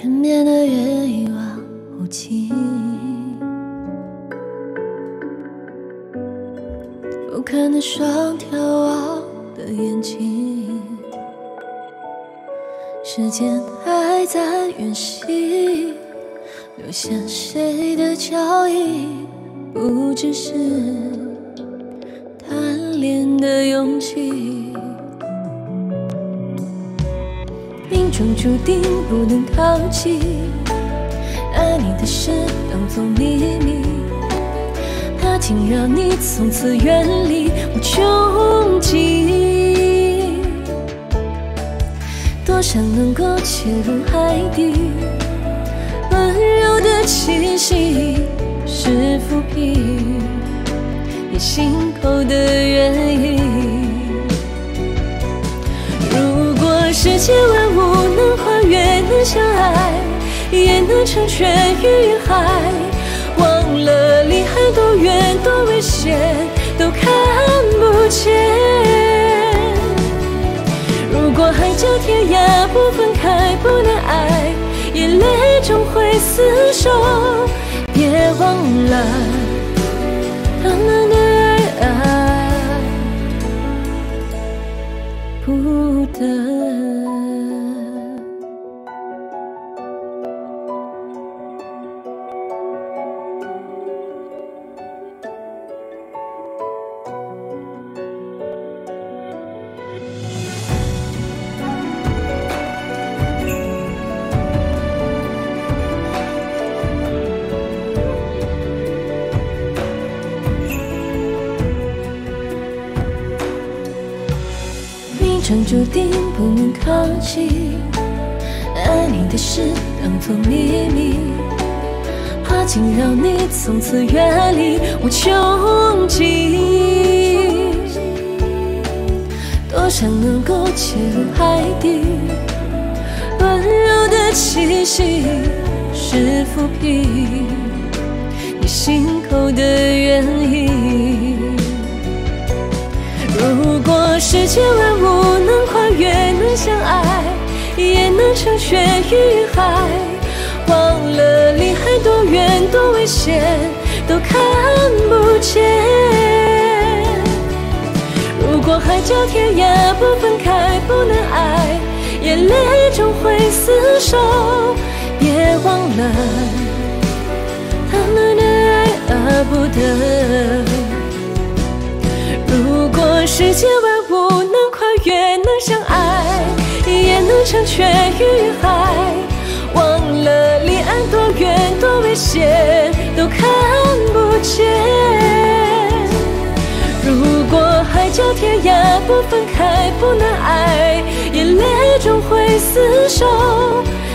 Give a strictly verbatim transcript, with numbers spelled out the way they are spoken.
人变得越一往无际，不看那双眺望的眼睛，时间还在远行，留下谁的脚印？不只是贪恋的勇气，命中注定不能靠近，爱你的事当作秘密，它竟让你从此远离我穷尽。多想能够潜入海底，温柔的气息是抚平你心口的原因。如果世界万物能跨越，能相爱，也能成全于海，忘了离海多远多危险都看不见。如果海角天涯不分开，不能爱，眼泪终会厮守。别忘了他们的爱，爱不得。命中注定不能靠近，爱你的事当作秘密，怕惊扰你从此远离我穷尽。多想能够潜入海底，温柔的气息是抚平你心口的原因。如果世界万物能跨越，能相爱，也能成全于海，忘了离海多远多危险都看不见。如果海角天涯不分开，不能爱，眼泪终会厮守。别忘了他们的爱而不得。如果世界万物能跨越，能相爱，也能成全于海，忘了离岸多远多危险都看不见。如果海角天涯不分开，不能爱，眼泪终会厮守。